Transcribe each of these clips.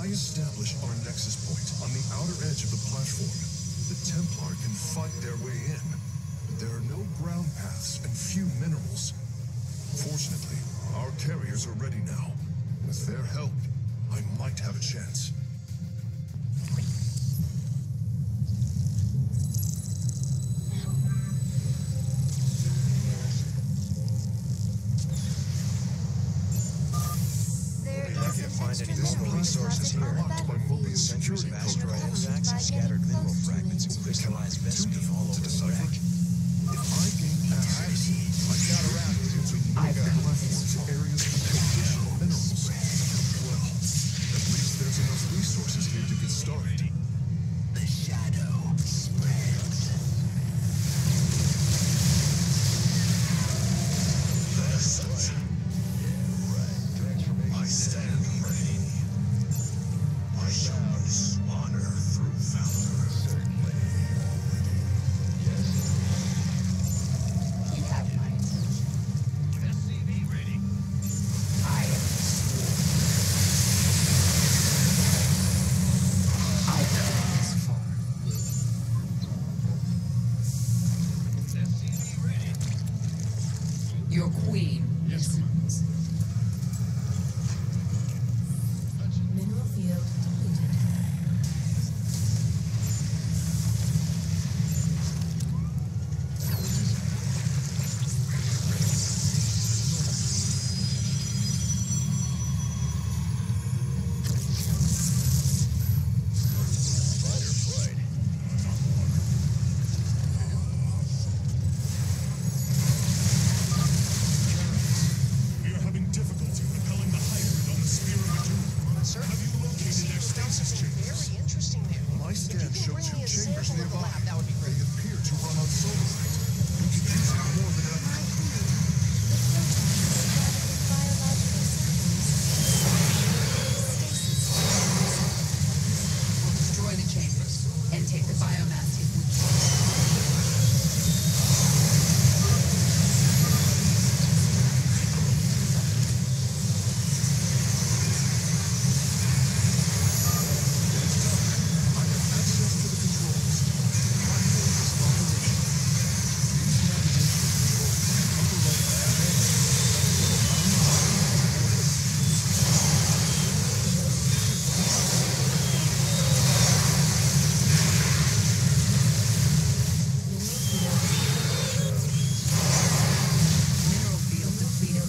I establish our nexus point on the outer edge of the platform, the Templar can fight their way in. But there are no ground paths and few minerals. Fortunately, our carriers are ready now. With their help, I might have a chance. Find any mineral resources here. Centers of asteroid impacts and scattered mineral fragments and crystallized vesicle all over the wreck. If I gain access, I got around to platforms in areas with additional minerals. Well, at least there's enough resources here to get started. The shadow spreads. I stand ready. I shall use honor through valor. You have mine. SCV ready. I am I've come this far. SCV ready. Your queen listens. Mineral field depleted. Fighter flight. We are having difficulty repelling the hybrid on the Spear of Doom. Sir, Have you located their stasis chambers? very interesting there. My scan If you can showed bring two me a chambers sample of the nearby. lab, that would be They great. appear to run on solarite. We could use it more than ever. Destroy the chambers and take the biomass if we can. I have access to the controls. Platform is operational. Use navigation controls. Mineral field depleted.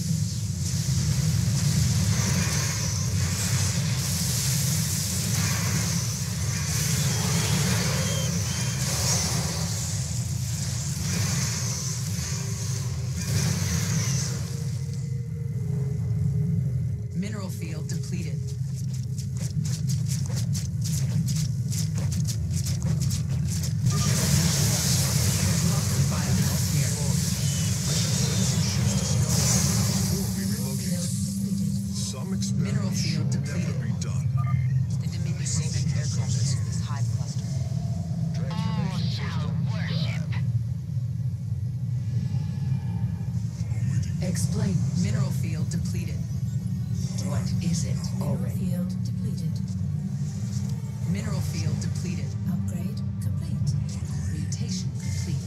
Mineral field depleted. Lots of biomass here. Some Mineral experiments field should never depleted. be done. The Dominion spent aircraft in this hive cluster. All shall worship. Explain. Mineral field depleted. What is it Mineral already? field depleted. Mineral field depleted. Upgrade complete. Mutation complete.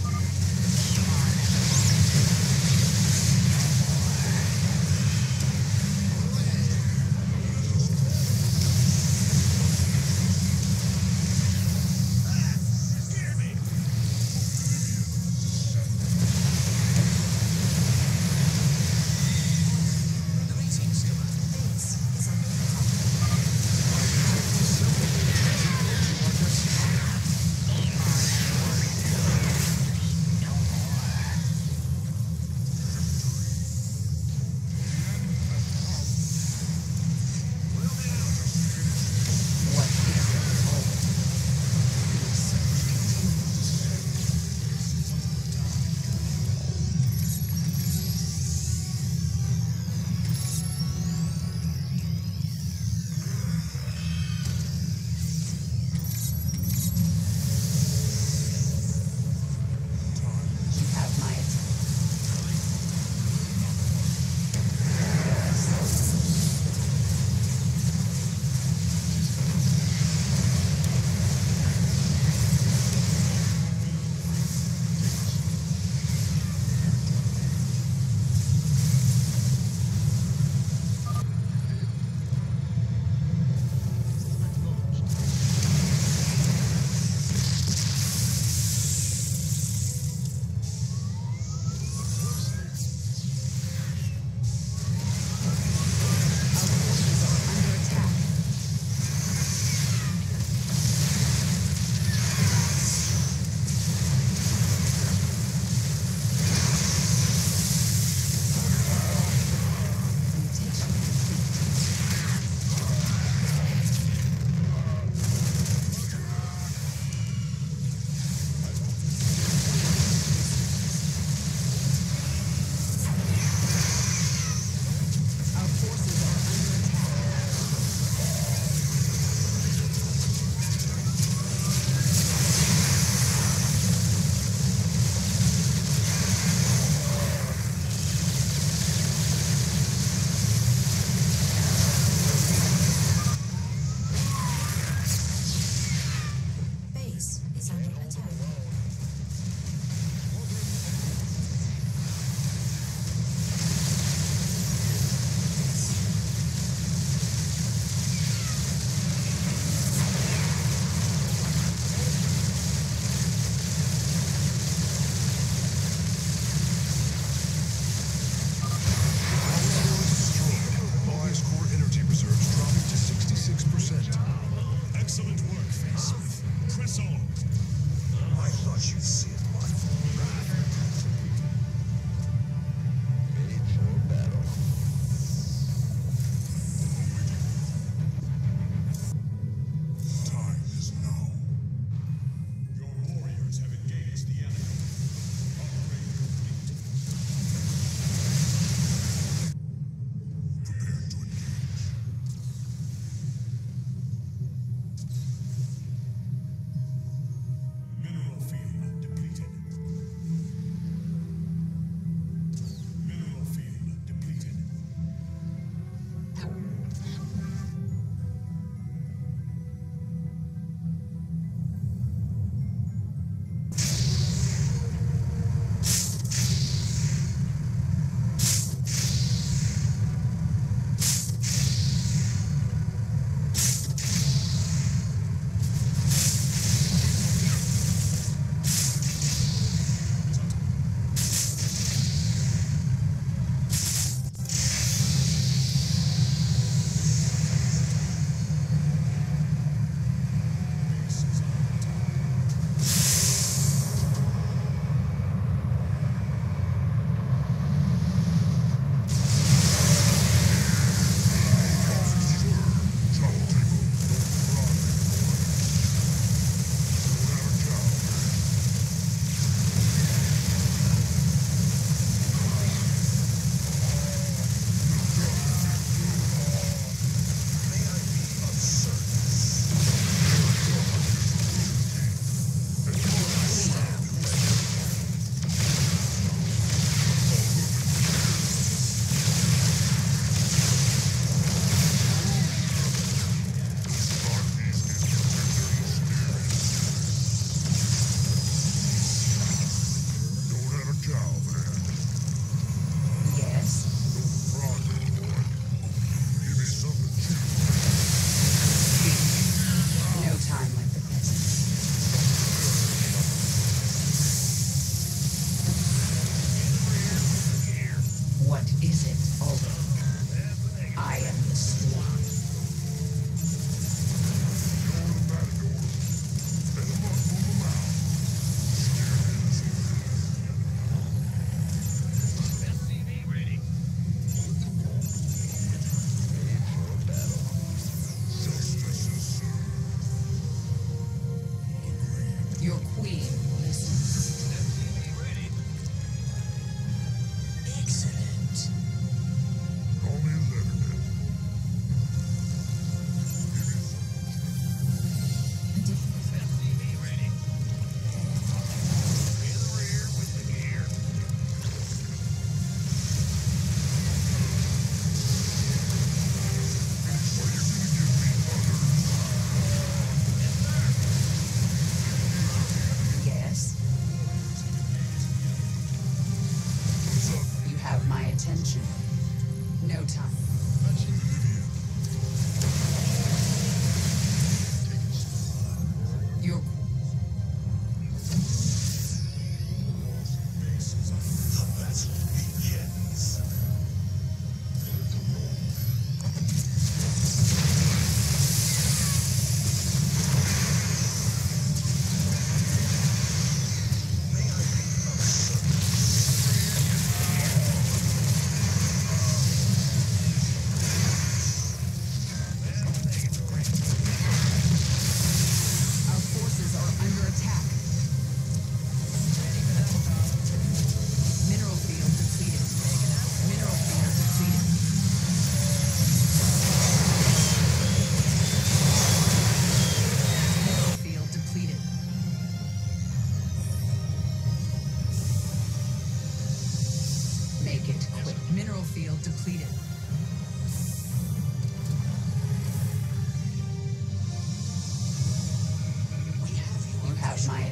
Scared me. Greetings, Commander. Base is under attack. I detect several agents approaching our destination.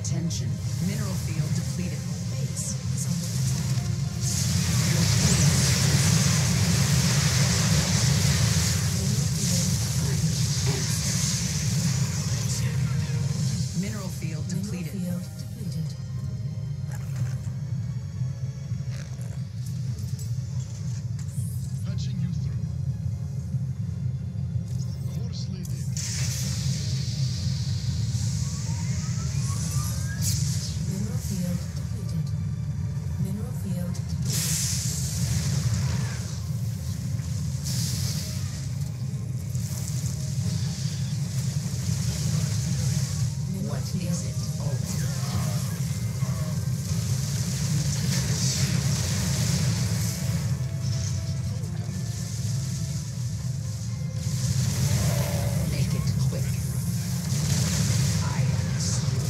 Attention. Mineral field depleted. Base is under attack. Mineral field depleted. Mineral field depleted. Patching you through. Course laid in. Mineral field depleted. Mineral field depleted. What is it? Make it quick. I am slow.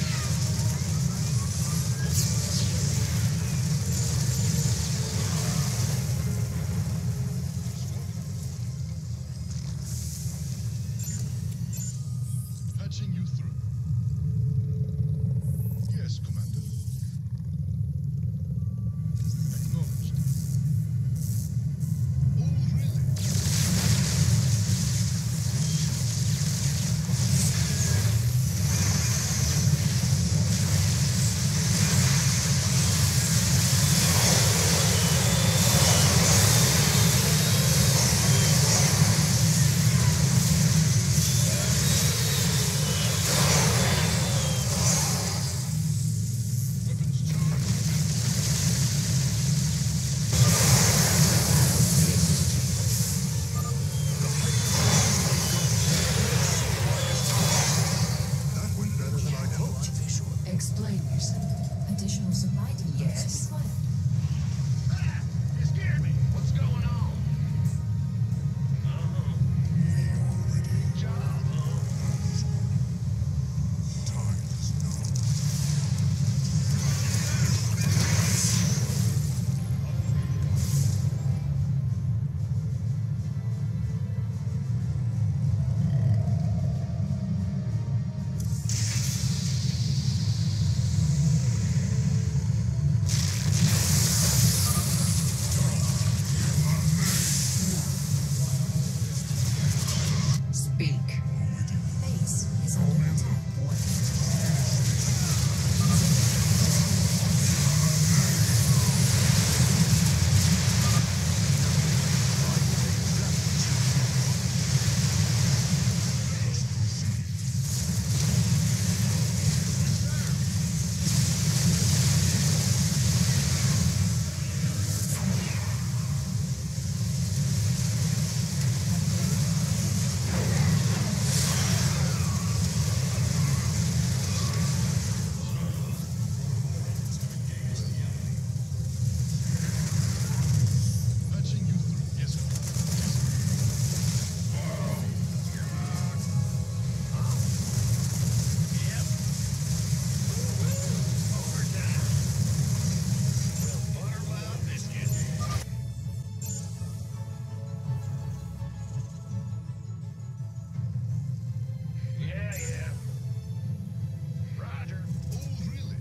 Patching you through. Yes, Commander. Acknowledged. Oh, really? Weapons charged. That went better than I'd hoped. Explain yourself. Additional supply depots Yes. required. Ah! You scared me. What's going on? Good job, huh? Time is now. Speak. Base is under attack. Patching you through. Yes, Yep. Overtime. Well, buttermilk biscuit. Yeah, yeah. Roger. Oh, really?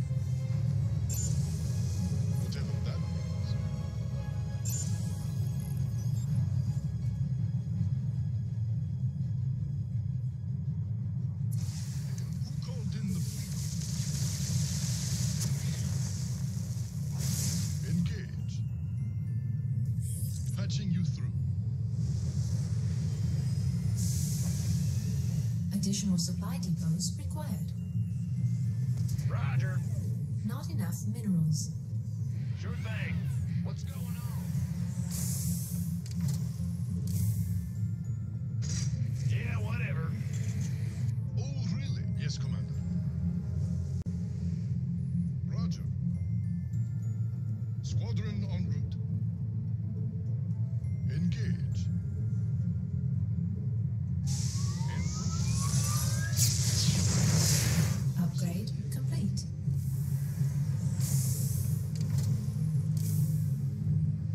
Whatever that means. Who called in the fleet? Engage. Patching you through. Additional supply depots required. Roger. Not enough minerals. Sure thing. What's going on? Yeah, whatever. Oh, really? Yes, Commander. Roger. Squadron en route. Engage. En route. Upgrade complete.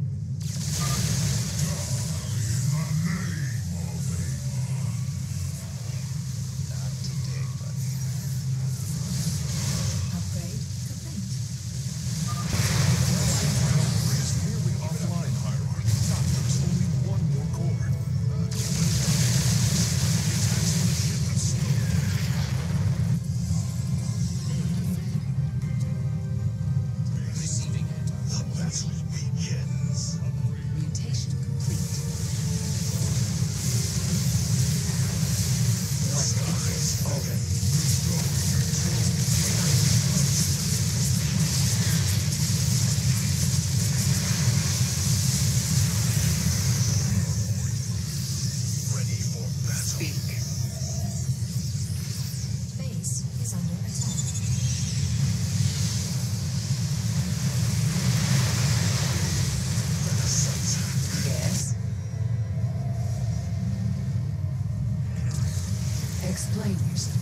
Explain yourself.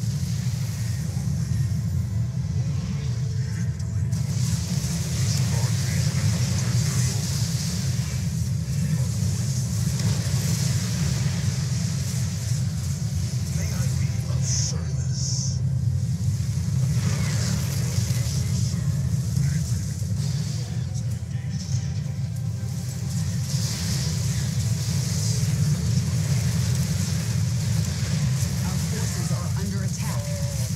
May I be of service? Our forces are under attack.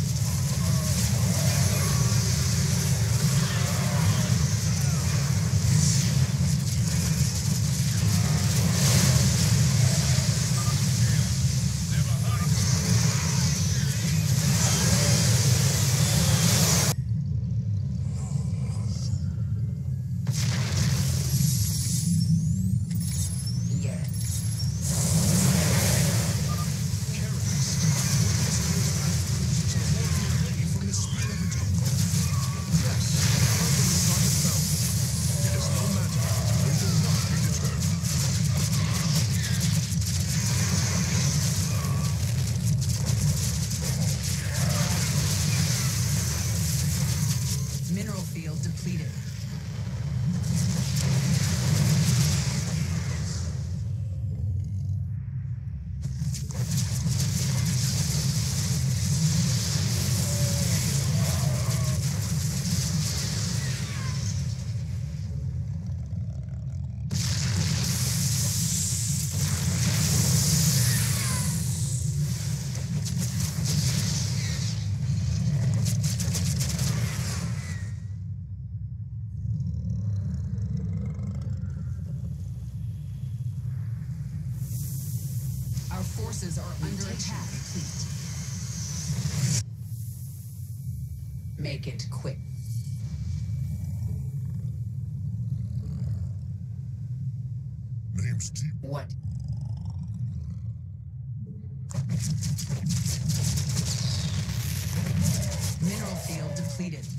Mineral field depleted. Our forces are under attack. Make it quick. Name's T. What? Mineral field depleted.